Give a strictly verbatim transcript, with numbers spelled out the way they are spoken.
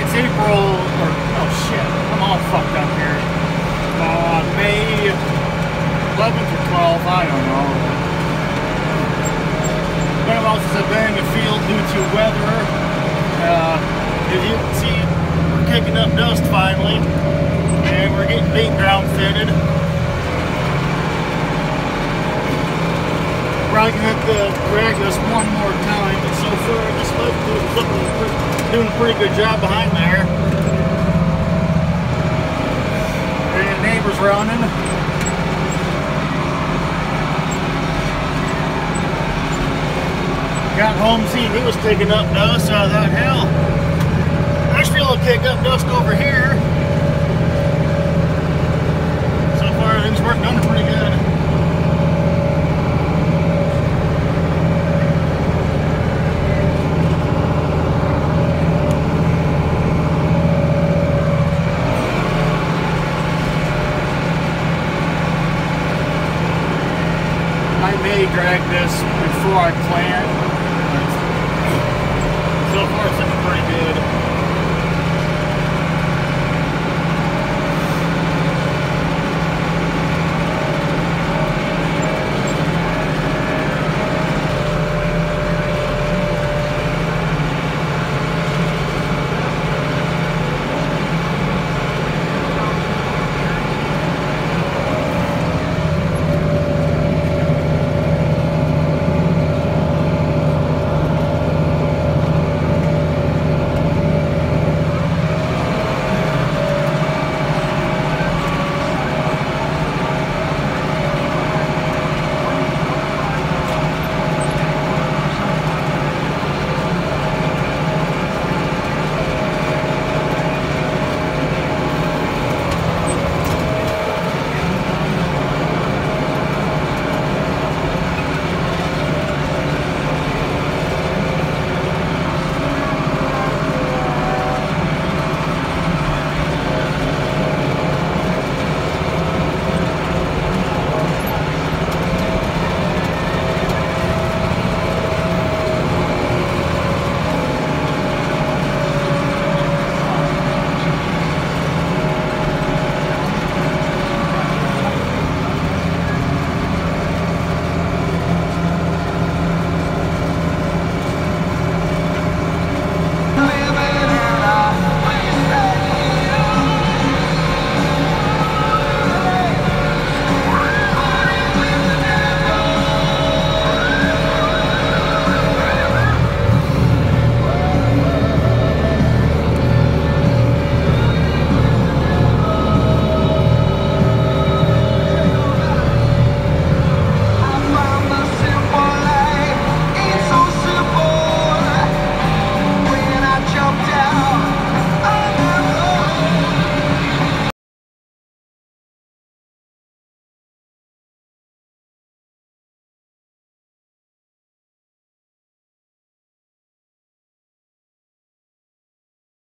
it's April, or, oh shit, I'm all fucked up here. Uh, May eleventh or twelfth, I don't know. One of us has been in the field due to weather. Uh, as you can see, we're kicking up dust finally, and we're getting bait ground fitted. Probably gonna have to drag this one more time, but so far this left is looking, doing a pretty good job behind there. And the neighbor's running. Got home, seen he was taking up dust out of that hill. I still will kick up dust over here. So far everything's working under pretty good. I may drag this before I plant. So far it's looking pretty good.